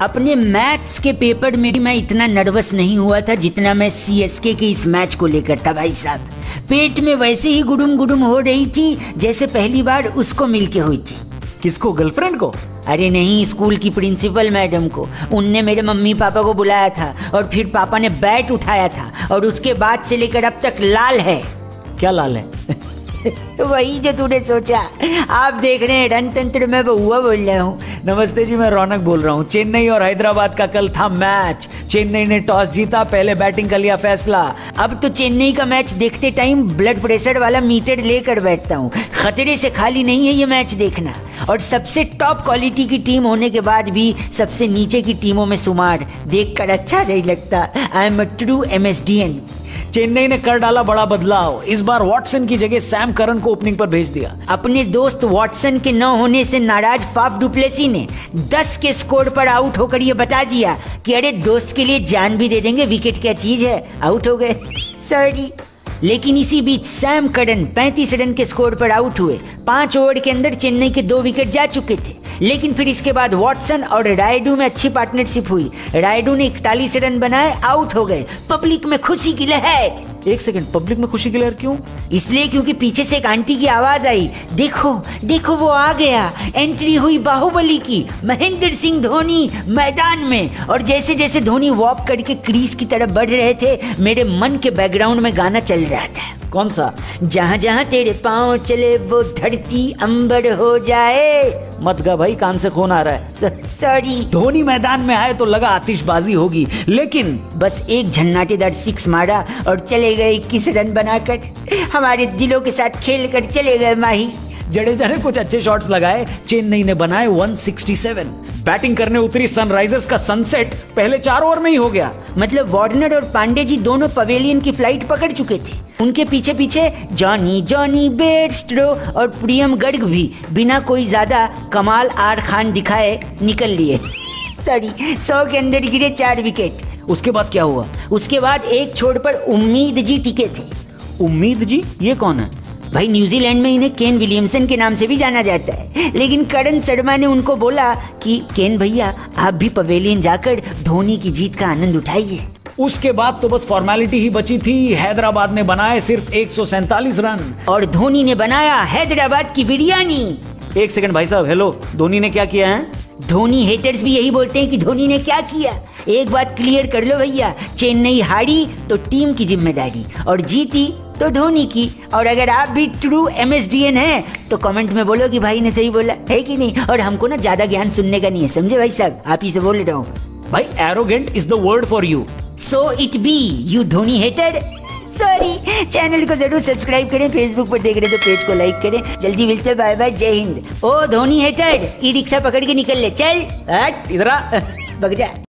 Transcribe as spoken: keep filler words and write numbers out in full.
अपने मैथ्स के पेपर में भी मैं इतना नर्वस नहीं हुआ था जितना मैं सीएसके के इस मैच को लेकर था भाई साहब। पेट में वैसे ही गुडुम गुडुम हो रही थी जैसे पहली बार उसको मिलके हुई थी। किसको, गर्लफ्रेंड को? अरे नहीं, स्कूल की प्रिंसिपल मैडम को। उनने मेरे मम्मी पापा को बुलाया था और फिर पापा ने बैट उठाया था और उसके बाद से लेकर अब तक लाल है। क्या लाल है? वही जो तूने सोचा। आप देख रहे हैं रणतंत्र में बहुआ बोल रहा हूँ। नमस्ते जी, मैं रौनक बोल रहा हूँ। चेन्नई और हैदराबाद का कल था मैच। चेन्नई ने टॉस जीता, पहले बैटिंग का लिया फैसला। अब तो चेन्नई का मैच देखते टाइम ब्लड प्रेशर वाला मीटर लेकर बैठता हूँ। खतरे से खाली नहीं है ये मैच देखना। और सबसे टॉप क्वालिटी की टीम होने के बाद भी सबसे नीचे की टीमों में शुमार देखकर अच्छा नहीं लगता। I am a true MSDN. Chennai ने कर डाला बड़ा बदलाव। इस बार वॉटसन की जगह सैम करन को ओपनिंग पर भेज दिया। अपने दोस्त वॉटसन के न होने से नाराज फाफ डुप्लेसी ने दस के स्कोर पर आउट होकर ये बता दिया कि अरे दोस्त के लिए जान भी दे देंगे, विकेट क्या चीज है। आउट हो गए, सॉरी। लेकिन इसी बीच सैम करन पैंतीस रन के स्कोर पर आउट हुए। पांच ओवर के अंदर चेन्नई के दो विकेट जा चुके थे। लेकिन फिर इसके बाद वॉटसन और रायडू में अच्छी पार्टनरशिप हुई। रायडू ने इकतालीस रन बनाए, आउट हो गए। पब्लिक में खुशी की लहर। एक सेकंड, पब्लिक में खुशी की लहर क्यों? इसलिए क्योंकि पीछे से एक आंटी की आवाज आई, देखो देखो वो आ गया। एंट्री हुई बाहुबली की, महेंद्र सिंह धोनी मैदान में। और जैसे जैसे धोनी वॉक करके क्रीज की तरफ बढ़ रहे थे, मेरे मन के बैकग्राउंड में गाना चल रहा था। कौन सा? जहाँ जहाँ तेरे पाँव चले वो धरती अंबर हो जाए। मत गा भाई, कान से खून आ रहा है। सॉरी। धोनी मैदान में आए तो लगा आतिशबाजी होगी, लेकिन बस एक झन्नाटेदार सिक्स मारा और चले गए इक्कीस रन बनाकर। हमारे दिलों के साथ खेल कर चले गए माही। जडेजा ने कुछ अच्छे शॉट्स लगाए। चेन्नई ने बनाए एक सौ सड़सठ। बैटिंग करने उतरी सनराइजर्स का सनसेट पहले चार ओवर में ही हो गया। मतलब वार्नर और पांडे जी दोनों पवेलियन की फ्लाइट पकड़ चुके थे। उनके पीछे पीछे जॉनी जॉनी बेयरस्टो और प्रियम गर्ग भी बिना कोई ज्यादा कमाल आर खान दिखाए निकल लिए। सॉरी, सौ के अंदर गिरे चार विकेट। उसके बाद क्या हुआ? उसके बाद एक छोड़ पर उम्मीद जी टिके थे। उम्मीद जी? ये कौन है भाई? न्यूजीलैंड में इन्हें केन विलियमसन के नाम से भी जाना जाता है। लेकिन करण शर्मा ने उनको बोला कि केन भैया आप भी पवेलियन जाकर धोनी की जीत का आनंद उठाइए। उसके बाद तो बस फॉर्मेलिटी ही बची थी। हैदराबाद ने बनाए सिर्फ एक सौ सैंतालीस रन और धोनी ने बनाया हैदराबाद की बिरयानी। एक सेकंड भाई साहब, हेलो, धोनी ने क्या किया है? धोनी हेटर्स भी यही बोलते हैं कि धोनी ने क्या किया। एक बात क्लियर कर लो भैया, चेन्नई हारी तो टीम की जिम्मेदारी और जीती तो धोनी की। और अगर आप भी ट्रू एमएसडीएन हैं तो कमेंट में बोलो कि भाई ने सही बोला है कि नहीं। और हमको ना ज्यादा ज्ञान सुनने का नहीं है, समझे भाई साहब? आप ही से बोल रहा हूँ भाई। Arrogant is the word for you, so it be you Dhoni hater. Sorry. Channel को जरूर सब्सक्राइब करें। फेसबुक पर देख रहे तो पेज को लाइक करें। जल्दी मिलते, bye bye, Jai Hind. Oh Dhoni hater, E rickshaw पकड़ के निकल ले, चल इधर आ। भग जा।